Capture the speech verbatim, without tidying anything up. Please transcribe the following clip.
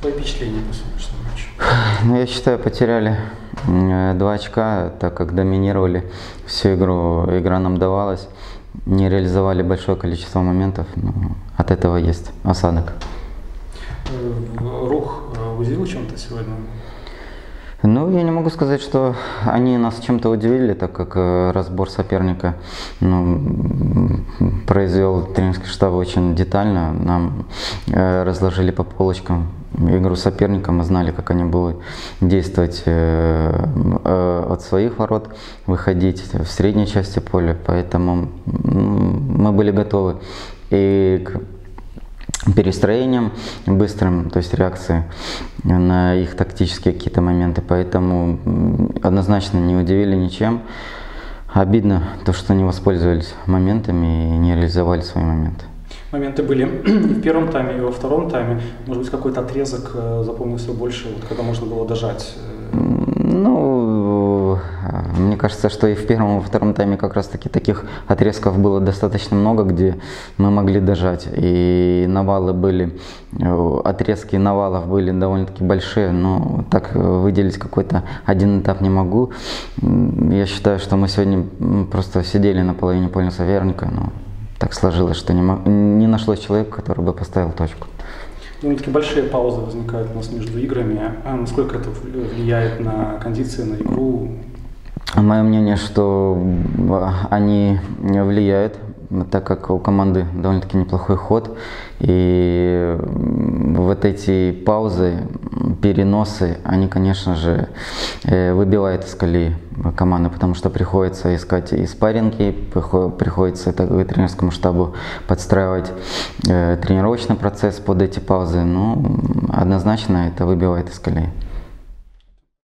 Твои впечатления по сегодняшнему матчу? Ну, я считаю, потеряли два очка, так как доминировали всю игру. Игра нам давалась, не реализовали большое количество моментов, но от этого есть осадок. Рух удивил чем-то сегодня? Ну, я не могу сказать, что они нас чем-то удивили, так как разбор соперника ну, произвел тренерский штаб очень детально. Нам э, разложили по полочкам игру соперника, мы знали, как они будут действовать э, э, от своих ворот, выходить в средней части поля, поэтому мы были готовы и к перестроением быстрым, то есть реакции на их тактические какие-то моменты, поэтому однозначно не удивили ничем. Обидно то, что не воспользовались моментами и не реализовали свои моменты. Моменты были и в первом тайме, и во втором тайме. Может быть, какой-то отрезок запомнился больше, вот, когда можно было дожать? Ну, мне кажется, что и в первом, и во втором тайме как раз таки таких отрезков было достаточно много, где мы могли дожать. И навалы были, отрезки навалов были довольно-таки большие, но так выделить какой-то один этап не могу. Я считаю, что мы сегодня просто сидели на половине поля соперника, но так сложилось, что не, мог, не нашлось человека, который бы поставил точку. Довольно-таки большие паузы возникают у нас между играми. А насколько это влияет на кондиции, на игру? Мое мнение, что они влияют, так как у команды довольно-таки неплохой ход. И вот эти паузы, переносы, они, конечно же, выбивают из колеи команды, потому что приходится искать и спарринги, приходится тренерскому штабу подстраивать тренировочный процесс под эти паузы. Ну, однозначно это выбивает из колеи.